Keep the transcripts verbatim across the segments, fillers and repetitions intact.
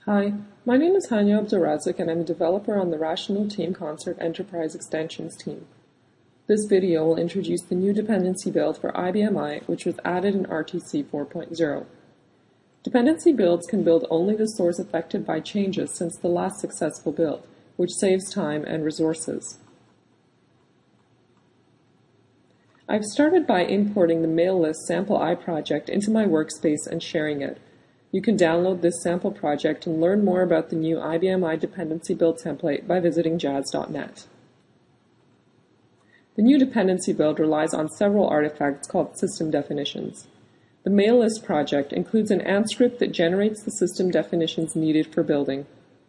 Hi, my name is Hanya Abdurazik and I'm a developer on the Rational Team Concert Enterprise Extensions team. This video will introduce the new dependency build for I B M I, which was added in R T C four point oh. Dependency builds can build only the source affected by changes since the last successful build, which saves time and resources. I've started by importing the mail list sample I project into my workspace and sharing it. You can download this sample project and learn more about the new I B M I dependency build template by visiting Jazz dot net. The new dependency build relies on several artifacts called system definitions. The mail list project includes an Ant script that generates the system definitions needed for building.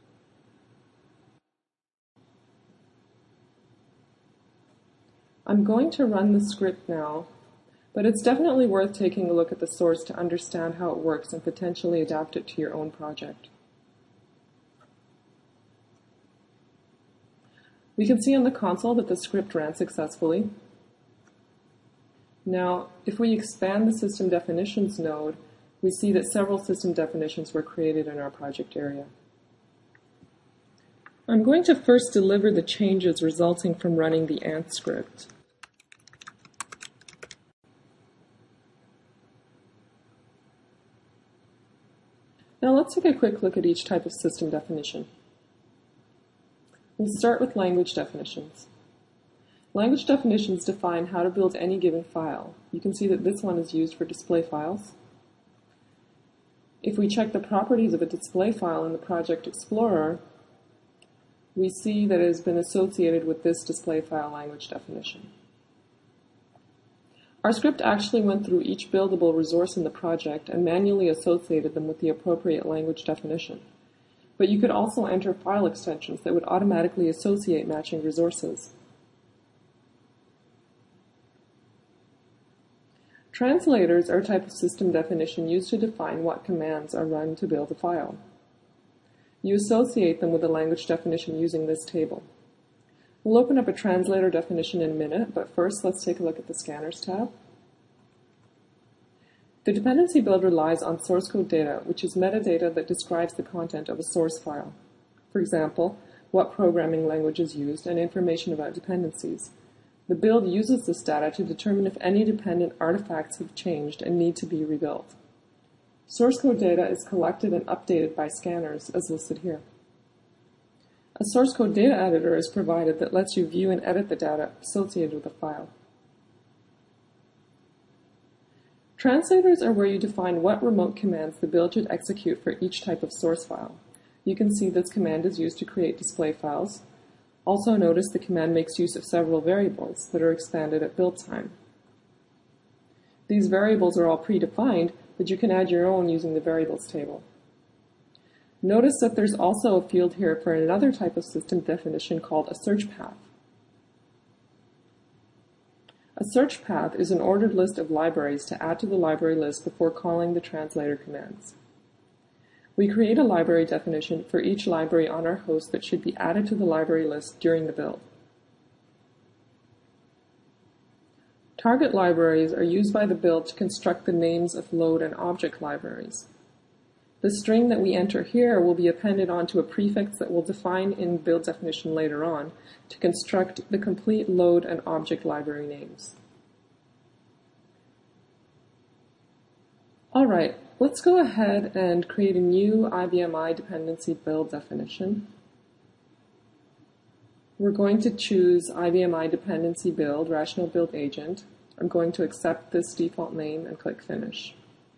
I'm going to run the script now, but it's definitely worth taking a look at the source to understand how it works and potentially adapt it to your own project. We can see on the console that the script ran successfully. Now, if we expand the System Definitions node, we see that several system definitions were created in our project area. I'm going to first deliver the changes resulting from running the Ant script. Now let's take a quick look at each type of system definition. We'll start with language definitions. Language definitions define how to build any given file. You can see that this one is used for display files. If we check the properties of a display file in the Project Explorer, we see that it has been associated with this display file language definition. Our script actually went through each buildable resource in the project and manually associated them with the appropriate language definition. But you could also enter file extensions that would automatically associate matching resources. Translators are a type of system definition used to define what commands are run to build a file. You associate them with a language definition using this table. We'll open up a translator definition in a minute, but first let's take a look at the Scanners tab. The dependency build relies on source code data, which is metadata that describes the content of a source file. For example, what programming language is used and information about dependencies. The build uses this data to determine if any dependent artifacts have changed and need to be rebuilt. Source code data is collected and updated by scanners, as listed here. A source code data editor is provided that lets you view and edit the data associated with a file. Translators are where you define what remote commands the build should execute for each type of source file. You can see this command is used to create display files. Also notice the command makes use of several variables that are expanded at build time. These variables are all predefined, but you can add your own using the variables table. Notice that there's also a field here for another type of system definition called a search path. A search path is an ordered list of libraries to add to the library list before calling the translator commands. We create a library definition for each library on our host that should be added to the library list during the build. Target libraries are used by the build to construct the names of load and object libraries. The string that we enter here will be appended onto a prefix that we'll define in build definition later on to construct the complete load and object library names. All right, let's go ahead and create a new I B M I dependency build definition. We're going to choose I B M I dependency build, rational build agent. I'm going to accept this default name and click finish.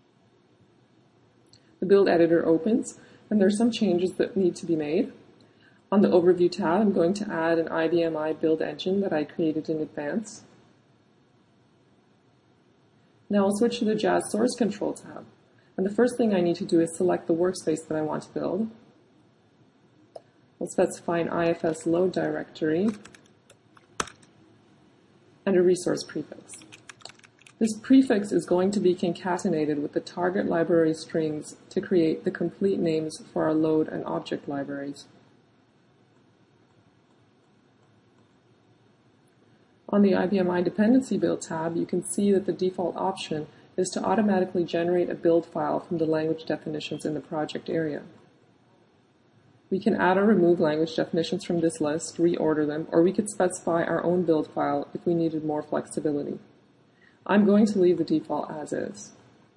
The build editor opens, and there are some changes that need to be made. On the Overview tab, I'm going to add an I B M I build engine that I created in advance. Now I'll switch to the Jazz Source Control tab, and the first thing I need to do is select the workspace that I want to build. I'll specify an I F S load directory and a resource prefix. This prefix is going to be concatenated with the target library strings to create the complete names for our load and object libraries. On the I B M I Dependency Build tab, you can see that the default option is to automatically generate a build file from the language definitions in the project area. We can add or remove language definitions from this list, reorder them, or we could specify our own build file if we needed more flexibility. I'm going to leave the default as is.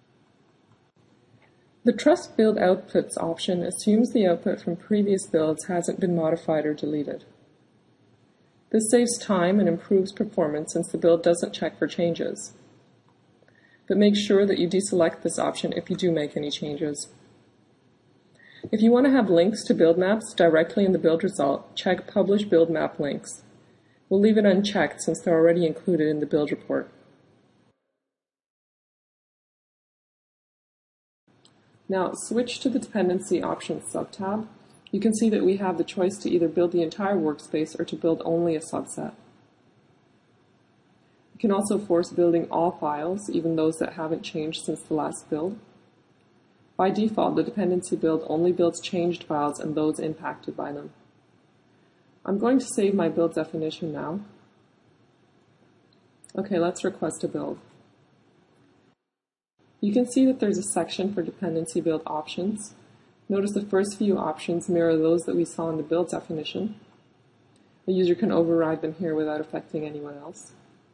The Trust Build Outputs option assumes the output from previous builds hasn't been modified or deleted. This saves time and improves performance since the build doesn't check for changes. But make sure that you deselect this option if you do make any changes. If you want to have links to build maps directly in the build result, check Publish Build Map Links. We'll leave it unchecked since they're already included in the build report. Now switch to the Dependency Options subtab. You can see that we have the choice to either build the entire workspace or to build only a subset. You can also force building all files, even those that haven't changed since the last build. By default, the dependency build only builds changed files and those impacted by them. I'm going to save my build definition now. Okay, let's request a build. You can see that there's a section for dependency build options. Notice the first few options mirror those that we saw in the build definition. The user can override them here without affecting anyone else.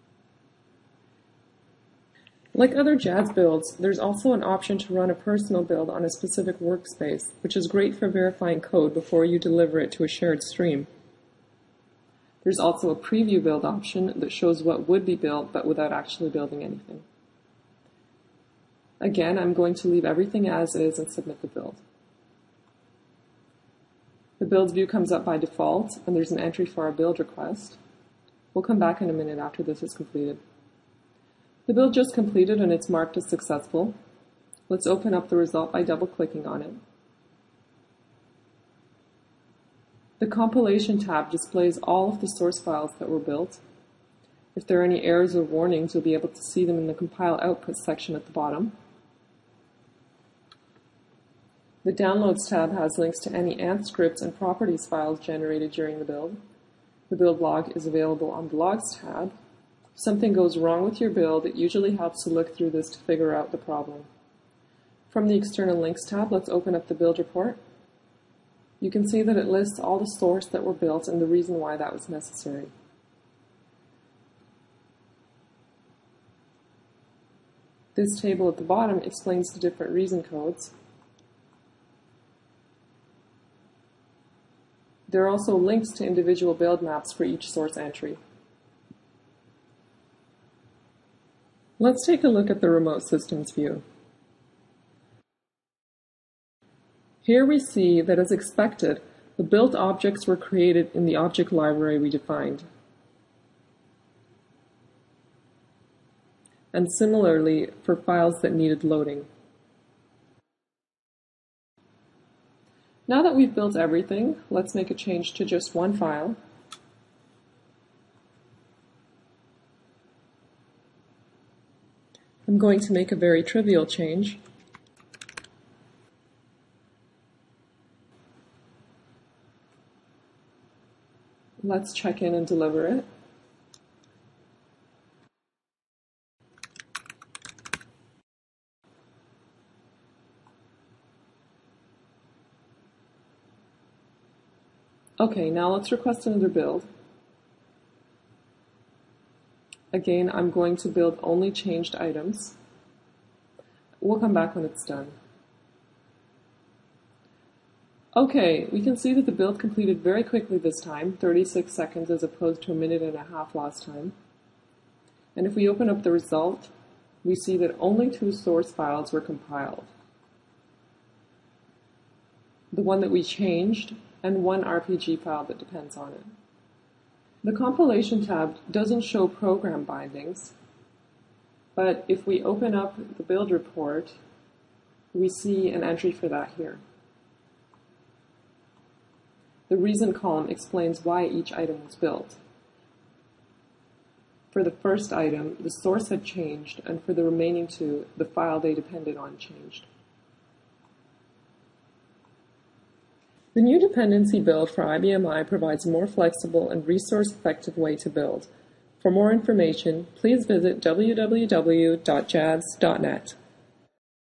Like other Jazz builds, there's also an option to run a personal build on a specific workspace, which is great for verifying code before you deliver it to a shared stream. There's also a preview build option that shows what would be built but without actually building anything. Again, I'm going to leave everything as is and submit the build. The builds view comes up by default, and there's an entry for our build request. We'll come back in a minute after this is completed. The build just completed and it's marked as successful. Let's open up the result by double-clicking on it. The Compilation tab displays all of the source files that were built. If there are any errors or warnings, you'll be able to see them in the Compile Output section at the bottom. The Downloads tab has links to any Ant scripts and properties files generated during the build. The build log is available on the Logs tab. If something goes wrong with your build, it usually helps to look through this to figure out the problem. From the External Links tab, let's open up the build report. You can see that it lists all the source that were built and the reason why that was necessary. This table at the bottom explains the different reason codes. There are also links to individual build maps for each source entry. Let's take a look at the Remote Systems view. Here we see that, as expected, the built objects were created in the object library we defined. And similarly for files that needed loading. Now that we've built everything, let's make a change to just one file. I'm going to make a very trivial change. Let's check in and deliver it. Okay, now let's request another build. Again, I'm going to build only changed items. We'll come back when it's done. Okay, we can see that the build completed very quickly this time, thirty-six seconds as opposed to a minute and a half last time. And if we open up the result, we see that only two source files were compiled. The one that we changed, and one R P G file that depends on it. The Compilation tab doesn't show program bindings, but if we open up the build report, we see an entry for that here. The reason column explains why each item was built. For the first item, the source had changed, and for the remaining two, the file they depended on changed. The new dependency build for I B M I provides a more flexible and resource-effective way to build. For more information, please visit w w w dot jazz dot net.